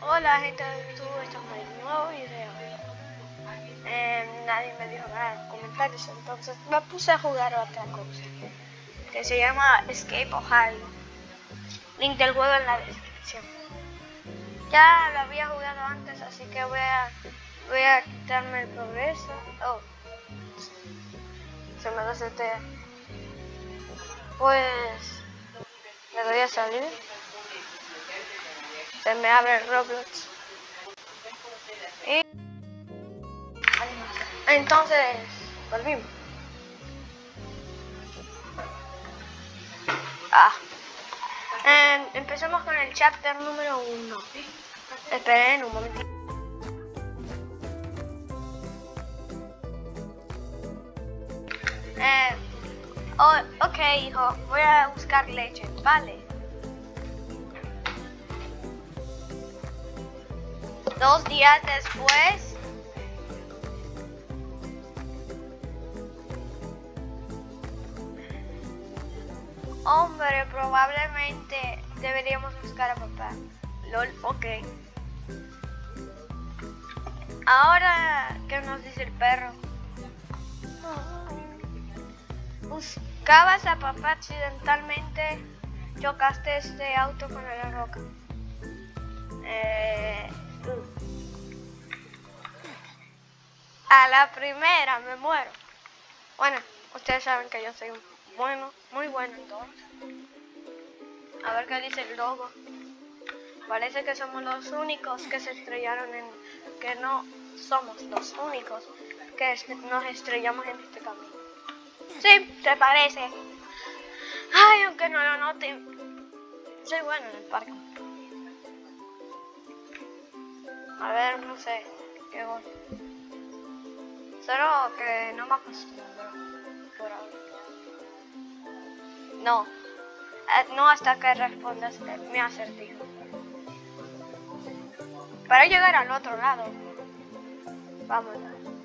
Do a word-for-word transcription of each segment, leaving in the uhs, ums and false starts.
Hola gente de YouTube, estamos en un nuevo video. Eh, nadie me dijo nada en comentarios, entonces me puse a jugar otra cosa que se llama Escape Ohio. Link del juego en la descripción. Ya lo había jugado antes, así que voy a voy a quitarme el progreso. Oh, se me resetea. Pues le doy a salir. Se me abre el Roblox. Y entonces volvimos. Ah. Eh, empecemos con el chapter número uno. Esperen un momentito. Eh, oh, ok, hijo, voy a buscar leche, vale. Dos días después. Hombre, probablemente deberíamos buscar a papá. Lol, ok. Ahora, ¿qué nos dice el perro? Buscabas a papá accidentalmente, chocaste este auto con la roca. Eh, uh. A la primera me muero. Bueno, ustedes saben que yo soy bueno, muy bueno entonces. A ver qué dice el logo. Parece que somos los únicos que se estrellaron en... Que no somos los únicos que nos estrellamos en este camino. Sí, ¿te parece? Ay, aunque no lo noten, soy bueno en el parque. A ver, no sé, qué bueno. Solo que no me acostumbro por ahora. No, eh, no hasta que respondas mi acertijo. Para llegar al otro lado. Vamos.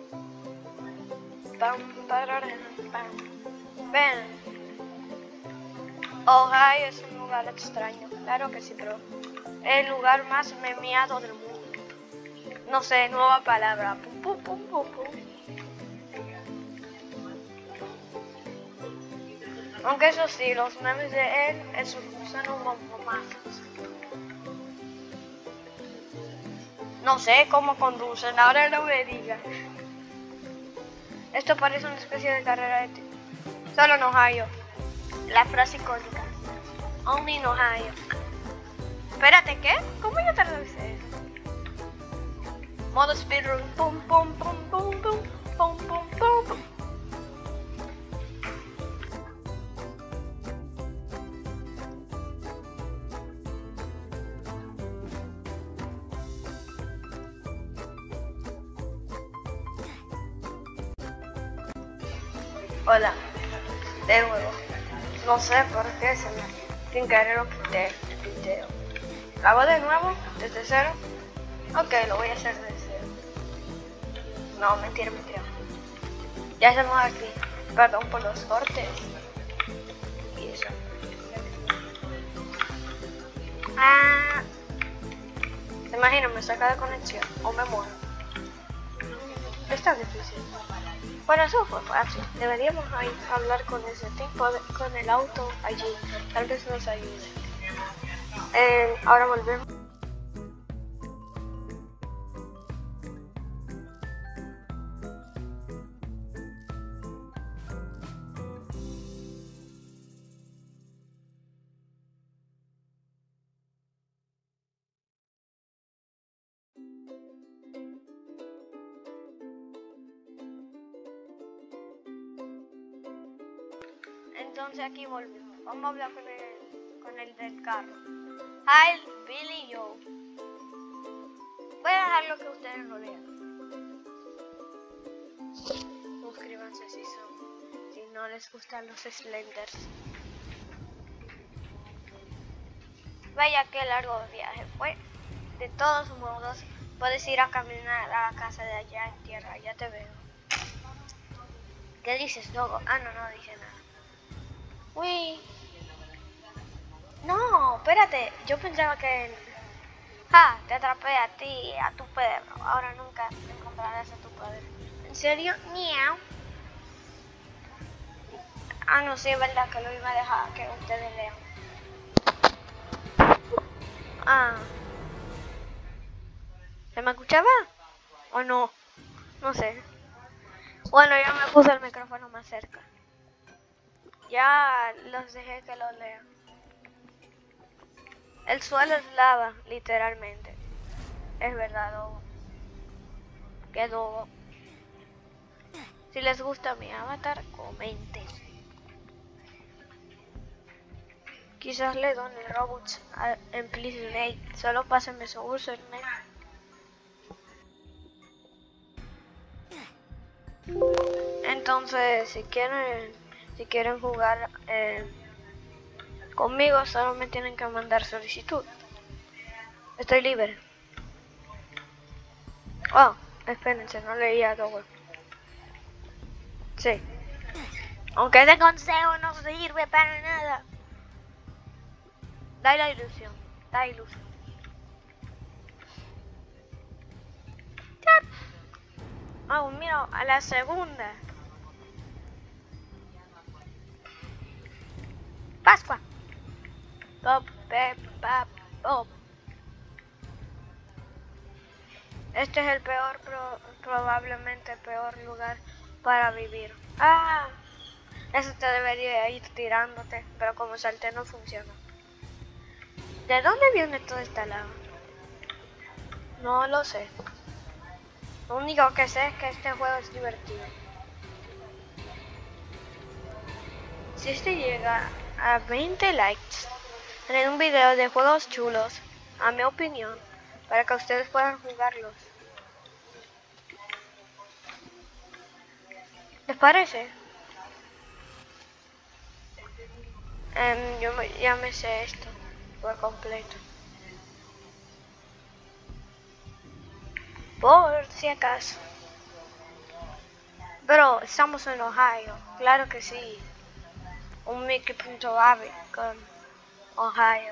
Pam, pararam, pam. Ven. Ohio es un lugar extraño. Claro que sí, pero el lugar más memeado del mundo. No sé, nueva palabra. Pum, pum, pum, pum, pum. Aunque eso sí, los memes de él eso, son un poco más. No sé cómo conducen, ahora no me digan. Esto parece una especie de carrera de tiro. Solo en Ohio. La frase icónica. Only in Ohio. Espérate, ¿qué? ¿Cómo yo traducé eso? Modo speedrun. Pum, pum, pum, pum, pum, pum, pum, pum, pum. Hola, de nuevo. No sé por qué se me sin querer lo quité el video. ¿Lo hago de nuevo? ¿Desde cero? Ok, lo voy a hacer desde cero. No, mentira, mentira. Ya estamos aquí. Perdón por los cortes. Y eso. Ah. ¿Te imaginas? Me saca de conexión o me muero. Es tan difícil. Bueno, eso fue fácil. Deberíamos hablar con ese tipo, de, con el auto allí. Tal vez nos ayude. Eh, ahora volvemos. Entonces aquí volvemos. Vamos a hablar con el, con el del carro. Hi, Billy Joe. Voy a dejar lo que ustedes lo lean. Suscríbanse si son, si no les gustan los Slenders. Vaya que largo viaje fue. De todos modos, puedes ir a caminar a la casa de allá en tierra. Ya te veo. ¿Qué dices, Dogo? Ah, no, no dice nada. Uy. No, espérate. Yo pensaba que Ja, te atrapé a ti y a tu perro. Ahora nunca encontrarás a tu padre. ¿En serio? Miau. Ah, no, sí, es verdad que lo iba a dejar que ustedes lean. Ah. ¿Se me escuchaba? ¿O no? No sé. Bueno, ya me puse el micrófono más cerca. Ya los dejé que lo lean. El suelo es lava, literalmente. Es verdad, Dogo. Qué Dogo. Si les gusta mi avatar, comenten. Quizás le done robots a, en Please Donate. Solo pásenme su username. Entonces, si quieren, si quieren jugar eh, conmigo, solo me tienen que mandar solicitud. Estoy libre. Oh, espérense, no leía todo. Sí. Aunque ese consejo no sirve para nada. Da la ilusión, da ilusión. Oh, mira, a la segunda. Pascua. Pop, pep, pap, pop. Este es el peor, pro, probablemente peor lugar para vivir. Ah, eso te debería ir tirándote, pero como salté no funciona. ¿De dónde viene toda esta lava? No lo sé. Lo único que sé es que este juego es divertido. Si este llega a veinte likes, haré un video de juegos chulos, a mi opinión, para que ustedes puedan jugarlos. ¿Les parece? Um, yo me, ya me sé esto por completo. Por si acaso. Pero estamos en Ohio, claro que sí. Un Mickey.ave con Ohio.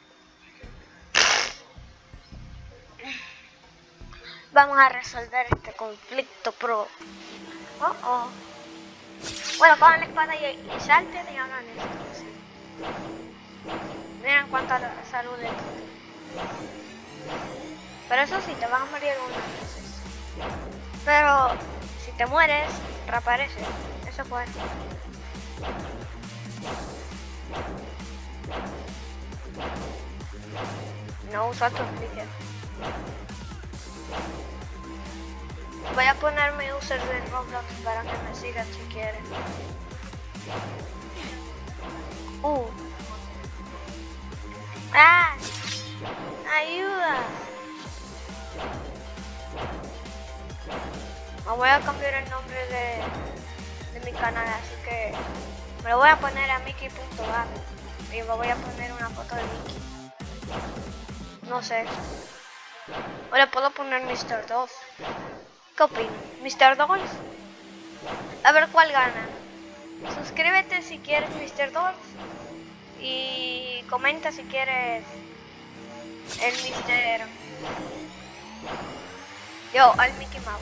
Vamos a resolver este conflicto pro. Oh, oh. Bueno, cojan la espada y, y salten y hagan esto. Sí. Miren cuánta salud es. Pero eso sí, te vas a morir algunas veces. Pero si te mueres, reaparece. Eso fue. No uso tu clicker. Voy a poner mi user de Roblox para que me sigan si quieren. Uh. ¡Ah! ¡Ayuda! Me voy a cambiar el nombre de, de mi canal, así que me lo voy a poner a Mickey.ave y me voy a poner una foto de Mickey. No sé. O le puedo poner mister dos. ¿Qué opinas? ¿mister dos? A ver cuál gana. Suscríbete si quieres mister dos. Y comenta si quieres el mister Yo, al Mickey Mouse.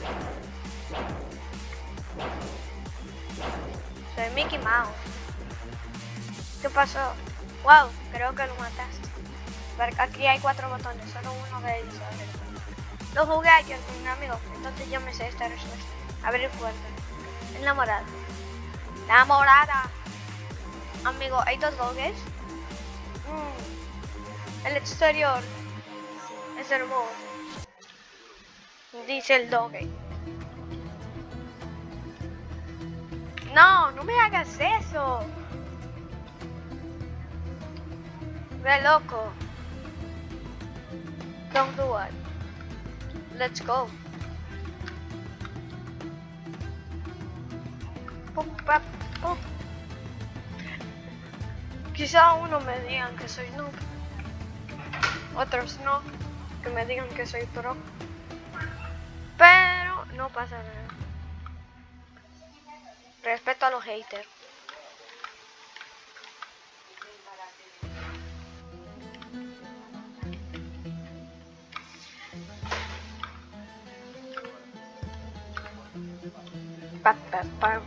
Soy Mickey Mouse. ¿Qué pasó? Wow, creo que lo mataste. Porque aquí hay cuatro botones, solo uno de ellos abre. Lo jugué ayer con un amigo, entonces yo me sé esta respuesta. Abrir puerta. Enamorada. La morada. Amigo, ¿hay dos doges? Mm. El exterior es hermoso. Dice el doge. No, no me hagas eso. Ve loco. Don't do what? Let's go. Pum, pap, pum. Quizá uno me digan que soy noob, otros no, que me digan que soy pro, pero no pasa nada. Respeto a los haters. Pa, pa, pa.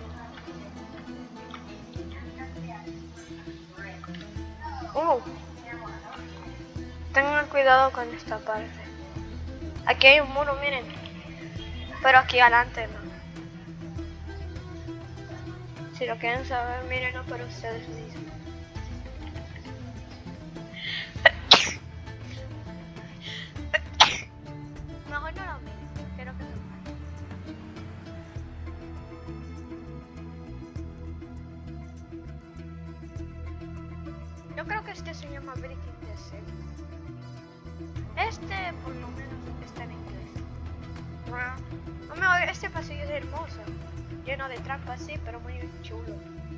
Uh. Tengan cuidado con esta parte. Aquí hay un muro, miren. Pero aquí adelante no. Si lo quieren saber, mírenlo por ustedes mismos. Mejor no lo miren, quiero que lo vean. Yo creo que este se llama Breaking the Set. Este por lo menos está en inglés. No me este pasillo es hermoso. Lleno de trampas, sí, pero muy chulo.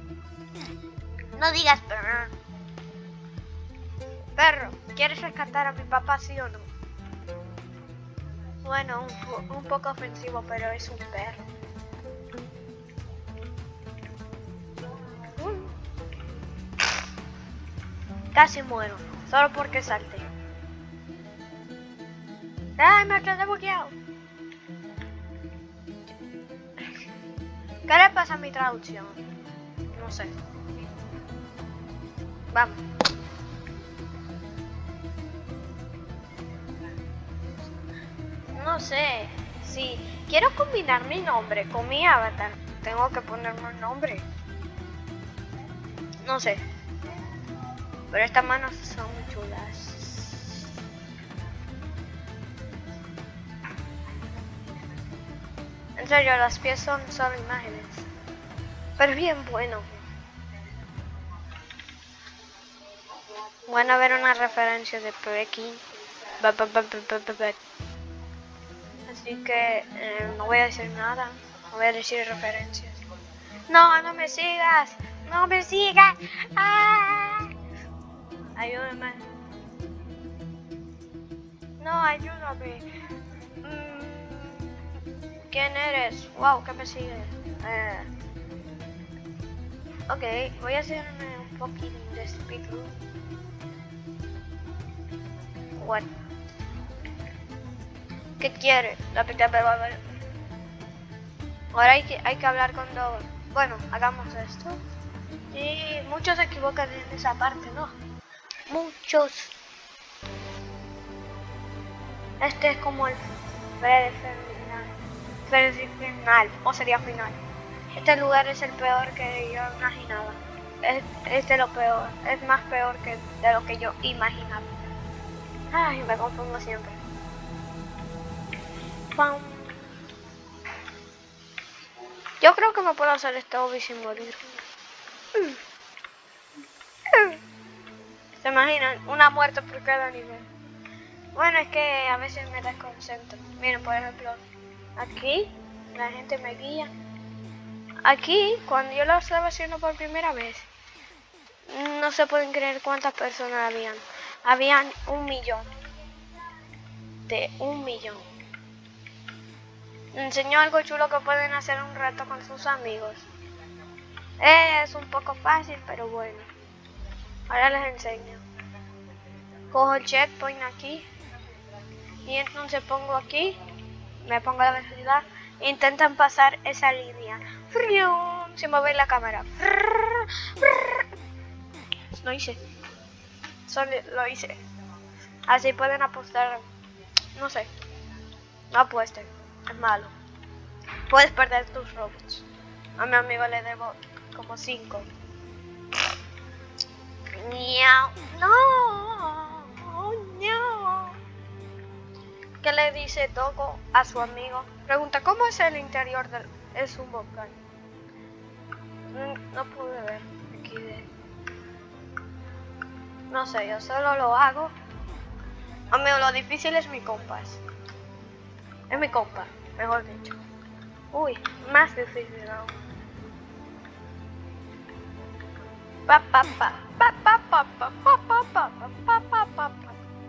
No digas perro. Perro, ¿quieres rescatar a mi papá, sí o no? Bueno, un, un poco ofensivo, pero es un perro. Uh. Casi muero, solo porque salté. ¡Ay, me quedé bugueado! ¿Qué le pasa a mi traducción? No sé. Vamos. No sé. Si quiero combinar mi nombre con mi avatar, tengo que ponerme un nombre. No sé. Pero estas manos son muy chulas. En serio, los pies son solo imágenes. Pero bien bueno. Bueno, a ver una referencia de Breaking. Así que eh, no voy a decir nada. No voy a decir referencias. No, no me sigas. No me sigas. ¡Ah! Ayúdame. No, ayúdame. Mm. ¿Quién eres? Wow, ¿qué me sigue? Eh, ok, voy a hacerme un poquito de speedrun. What? ¿Qué quiere? La Ahora hay que, hay que hablar con Dogo. Bueno, hagamos esto. Y muchos se equivocan en esa parte, ¿no? Muchos. Este es como el final, o sería final. Este lugar es el peor que yo imaginaba. Es, es de lo peor, es más peor que de lo que yo imaginaba. Ay, me confundo siempre. Pam. Yo creo que me puedo hacer este obby sin morir. ¿Se imaginan? Una muerte por cada nivel. Bueno, es que a veces me desconcentro. Miren, por ejemplo, aquí la gente me guía. Aquí, cuando yo lo estaba haciendo por primera vez, no se pueden creer cuántas personas habían. Habían un millón. De un millón. Me enseñó algo chulo que pueden hacer un rato con sus amigos. Es un poco fácil, pero bueno. Ahora les enseño. Cojo el checkpoint aquí. Y entonces pongo aquí. Me pongo la velocidad. E intentan pasar esa línea. Se mueve la cámara. Lo hice. Solo lo hice. Así pueden apostar. No sé. No apuesten. Es malo. Puedes perder tus robots. A mi amigo le debo como cinco. No. No. ¿Qué le dice Dogo a su amigo? Pregunta, ¿cómo es el interior del... es un volcán? No pude ver aquí de... No sé, yo solo lo hago. Amigo, lo difícil es mi compás. Es mi compa, mejor dicho. Uy, más difícil aún. Pa pa pa pa pa pa pa pa pa pa pa pa pa pa.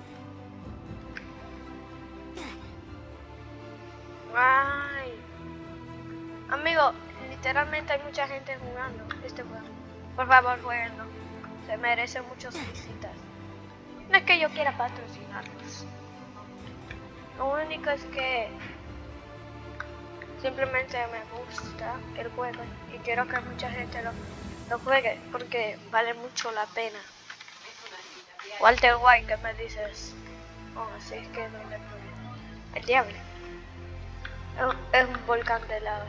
Ay. Amigo, literalmente hay mucha gente jugando este juego. Por favor, jueguenlo. Se merece muchas visitas. No es que yo quiera patrocinarlos. Lo único es que Simplemente me gusta el juego y quiero que mucha gente lo, lo juegue porque vale mucho la pena. Walter White, ¿qué me dices? Oh, así es que no le puede. El diablo. Es, es un volcán de lava.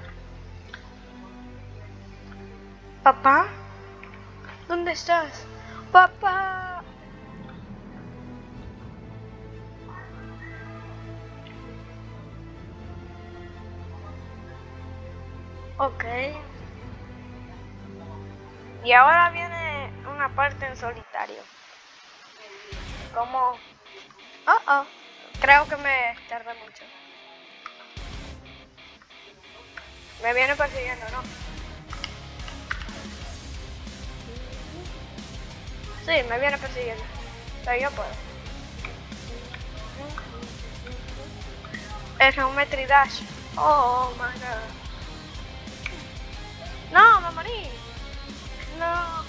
¿Papá? ¿Dónde estás? ¡Papá! Ok. Y ahora viene una parte en solitario. Como... Oh, oh. Creo que me tardé mucho. Me viene persiguiendo, ¿no? Sí, me viene persiguiendo. Pero yo puedo. Es Geometry Dash. Oh my god. No, me morí. No.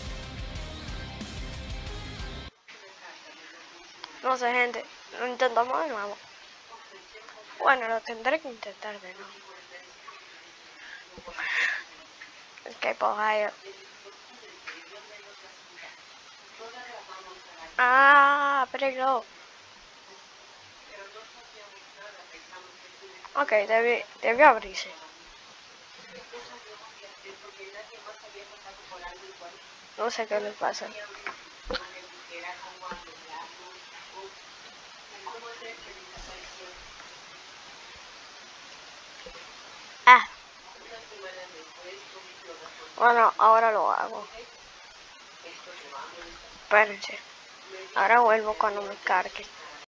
No sé, gente. Lo intentamos de nuevo. Bueno, lo tendré que intentar de nuevo. Escape Ohio. Ah, pero ok, debe, debe abrirse. No sé qué le pasa. Ah. Bueno, ahora lo hago. Espérense. Ahora vuelvo cuando me cargue.